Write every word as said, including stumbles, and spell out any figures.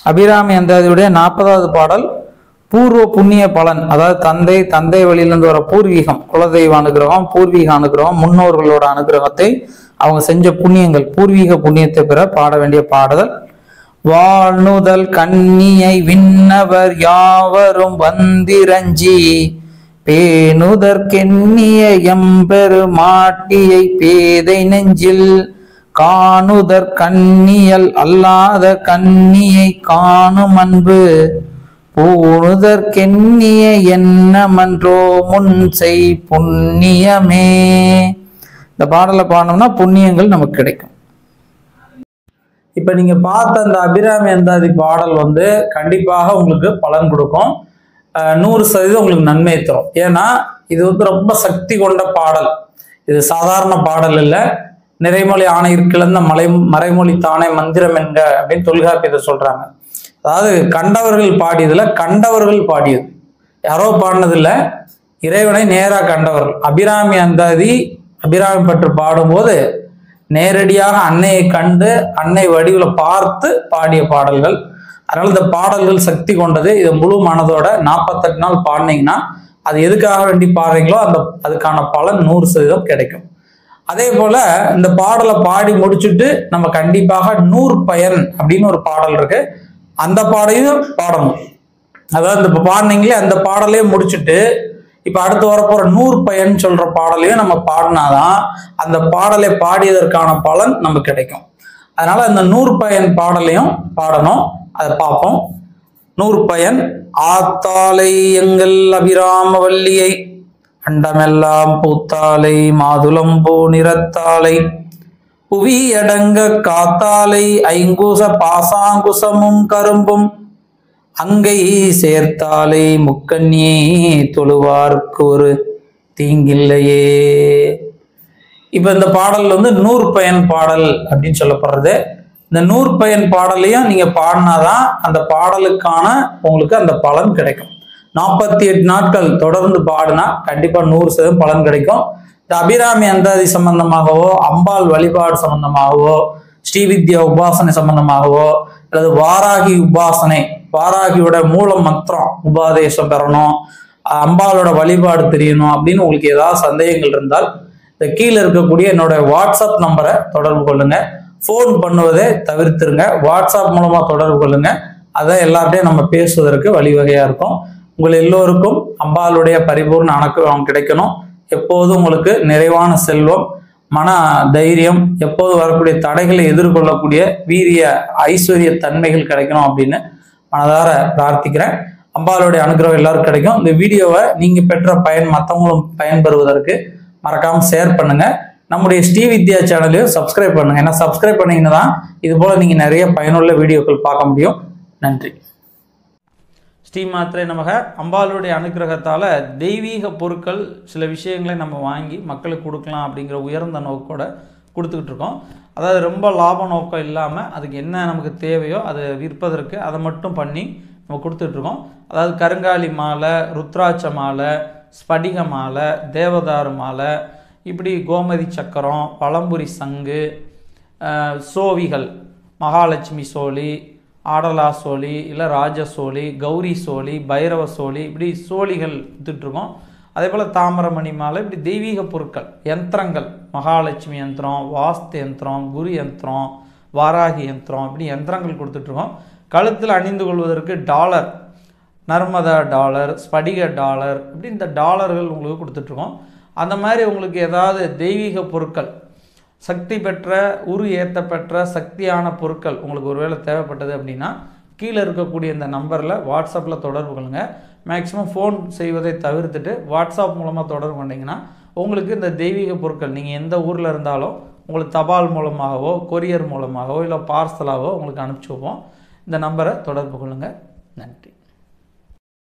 அபிராமி அந்தாதியுடைய நாற்பதாவது பாடல் பூர்வ புண்ணிய பலன். அதாவது தந்தை தந்தை வழியிலிருந்து வர பூர்வீகம், குலதெய்வ அனுகிரகம், பூர்வீக அனுகிரகம், முன்னோர்களோட அனுகிரகத்தை அவங்க செஞ்ச புண்ணியங்கள், பூர்வீக புண்ணியத்தை பெற பாட வேண்டிய பாடுதல். வாழ்நுதல் கண்ணியை விண்ணவர் யாவரும் வந்திரஞ்சி பேணுதற்கெண்ணிய எம்பெரு மாட்டியை பேதை நெஞ்சில் காணுதற் கண்ணியல் அல்லாத கண்ணியை காணும் அன்பு பூணுதற்கெண்ணிய என்னமன்றோ முன் செய் புண்ணியமே. இந்த பாடலை பாடணும்னா புண்ணியங்கள் நமக்கு கிடைக்கும். இப்ப நீங்க பார்த்த அந்த அபிராமி அந்தாதி பாடல் வந்து கண்டிப்பாக உங்களுக்கு பலன் கொடுக்கும். நூறு சதவீதம் உங்களுக்கு நன்மை தரும். ஏன்னா இது வந்து ரொம்ப சக்தி கொண்ட பாடல். இது சாதாரண பாடல் இல்லை. நிறைமொழி ஆணையிற் கிளந்த மலை மறைமொழி தானே மந்திரம் என்க அப்படின்னு தொல்காப்பியத்தை சொல்றாங்க. அதாவது கண்டவர்கள் பாடியதுல கண்டவர்கள் பாடியது, யாரோ பாடினதில்லை, இறைவனை நேராக கண்டவர்கள். அபிராமி அந்தாதி அபிராமி பற்று பாடும்போது நேரடியாக அன்னையை கண்டு அன்னை வடிவில் பார்த்து பாடிய பாடல்கள். அதனால இந்த பாடல்கள் சக்தி கொண்டது. இதை முழு மனதோட நாற்பத்தெட்டு நாள் பாடினீங்கன்னா அது எதுக்காக வேண்டி பாடுறீங்களோ அந்த அதுக்கான பலன் நூறு சதவீதம் கிடைக்கும். அதே போல இந்த பாடலை பாடி முடிச்சுட்டு நம்ம கண்டிப்பாக நூறு பயன் அப்படின்னு ஒரு பாடல் இருக்கு, அந்த பாடையும் பாடணும். அதாவது இந்த பாடினீங்களே அந்த பாடலையும் முடிச்சுட்டு இப்ப அடுத்து வரப்போற நூறு பயன் சொல்ற பாடலையும் நம்ம பாடினாதான் அந்த பாடலை பாடியதற்கான பலன் நமக்கு கிடைக்கும். அதனால இந்த நூறு பயன் பாடலையும் பாடணும். அதை பார்ப்போம். நூறு பயன். ஆத்தாலை எங்கள் அபிராம வல்லியை அண்டமெல்லாம் பூத்தாலை மாதுளம்பூ நிறத்தாலை புவி அடங்க காத்தாலை ஐங்குச பாசாங்குசமும் கரும்பும் அங்கை சேர்த்தாலை முக்கண்ணியே தொழுவார்க்கு ஒரு தீங்கில்லையே. இப்ப இந்த பாடல் வந்து நூறு பயன் பாடல் அப்படின்னு சொல்லப்படுறது. இந்த நூறு பயன் பாடலையும் நீங்க பாடினாதான் அந்த பாடலுக்கான உங்களுக்கு அந்த பலன் கிடைக்கும். நாற்பத்தி எட்டு நாட்கள் தொடர்ந்து பாடினா கண்டிப்பா நூறு சதவீதம் பலன் கிடைக்கும். இந்த அபிராமி அந்தாதி சம்பந்தமாகவோ அம்பாள் வழிபாடு சம்பந்தமாகவோ ஸ்ரீவித்யா உபாசனை சம்பந்தமாகவோ அல்லது வாராகி உபாசனை, வாராகியோட மூல மந்திரம் உபாதேசம் பெறணும், அம்பாளோட வழிபாடு தெரியணும் அப்படின்னு உங்களுக்கு ஏதாவது சந்தேகங்கள் இருந்தால் இந்த கீழே இருக்கக்கூடிய என்னோட வாட்ஸ்அப் நம்பரை தொடர்பு கொள்ளுங்க. ஃபோன் பண்ணுவதை தவிர்த்துருங்க. வாட்ஸ்அப் மூலமா தொடர்பு கொள்ளுங்க. அதை எல்லார்ட்டையும் நம்ம பேசுவதற்கு வழிவகையா இருக்கும். உங்கள் எல்லோருக்கும் அம்பாளுடைய பரிபூர்ண அனுகிரகம் கிடைக்கணும். எப்போதும் உங்களுக்கு நிறைவான செல்வம், மன தைரியம், எப்போது வரக்கூடிய தடைகளை எதிர்கொள்ளக்கூடிய வீரிய ஐஸ்வர்ய தன்மைகள் கிடைக்கணும் அப்படின்னு மனதார பிரார்த்திக்கிறேன். அம்பாளுடைய அனுகிரகம் எல்லாருக்கும் கிடைக்கும். இந்த வீடியோவை நீங்க பெற்ற பயன் மற்றவங்களும் பயன்பெறுவதற்கு மறக்காம ஷேர் பண்ணுங்க. நம்முடைய ஸ்ரீவித்யா சேனலையும் சப்ஸ்கிரைப் பண்ணுங்க. ஏன்னா சப்ஸ்கிரைப் பண்ணீங்கன்னா தான் இது போல நீங்க நிறைய பயனுள்ள வீடியோக்கள் பார்க்க முடியும். நன்றி. ஸ்ரீமாத்திரை நமக. அம்பாளுடைய அனுகிரகத்தால் தெய்வீக பொருட்கள் சில விஷயங்களை நம்ம வாங்கி மக்களுக்கு கொடுக்கலாம் அப்படிங்கிற உயர்ந்த நோக்கோட கொடுத்துக்கிட்டு இருக்கோம். அதாவது ரொம்ப லாப நோக்கம் இல்லாமல் அதுக்கு என்ன நமக்கு தேவையோ அதை விற்பதற்கு அதை மட்டும் பண்ணி நம்ம கொடுத்துட்ருக்கோம். அதாவது கருங்காலி மாலை, ருத்ராட்ச மாலை, ஸ்படிக மாலை, தேவதாரு மாலை, இப்படி கோமதி சக்கரம், பழம்புரி சங்கு, சோவிகள், மகாலட்சுமி சோழி, ஆடலா சோழி, இல்லை ராஜ சோழி, கௌரி சோழி, பைரவ சோழி, இப்படி சோழிகள் வித்துட்ருக்கோம். அதே போல் தாமரமணி மாலை, இப்படி தெய்வீக பொருட்கள், யந்திரங்கள், மகாலட்சுமி யந்திரம், வாஸ்து யந்திரம், குரு யந்திரம், வாராகி யந்திரம், இப்படி யந்திரங்கள் கொடுத்துட்ருக்கோம். கழுத்தில் அணிந்து கொள்வதற்கு டாலர், நர்மதா டாலர், ஸ்படிக டாலர், இப்படி இந்த டாலர்கள் உங்களுக்கு கொடுத்துட்ருக்கோம். அந்த மாதிரி உங்களுக்கு ஏதாவது தெய்வீக பொருட்கள், சக்தி பெற்ற உரு ஏற்றப்பெற்ற சக்தியான பொருட்கள் உங்களுக்கு ஒருவேளை தேவைப்பட்டது அப்படின்னா கீழே இருக்கக்கூடிய இந்த நம்பரில் வாட்ஸ்அப்பில் தொடர்பு கொள்ளுங்க. மேக்ஸிமம் ஃபோன் செய்வதை தவிர்த்துட்டு வாட்ஸ்அப் மூலமாக தொடர்பு கொண்டீங்கன்னா உங்களுக்கு இந்த தெய்வீக பொருட்கள் நீங்கள் எந்த ஊரில் இருந்தாலும் உங்களுக்கு தபால் மூலமாகவோ கொரியர் மூலமாகவோ இல்லை பார்சலாகவோ உங்களுக்கு அனுப்பிச்சி வைப்போம். இந்த நம்பரை தொடர்பு கொள்ளுங்கள். நன்றி.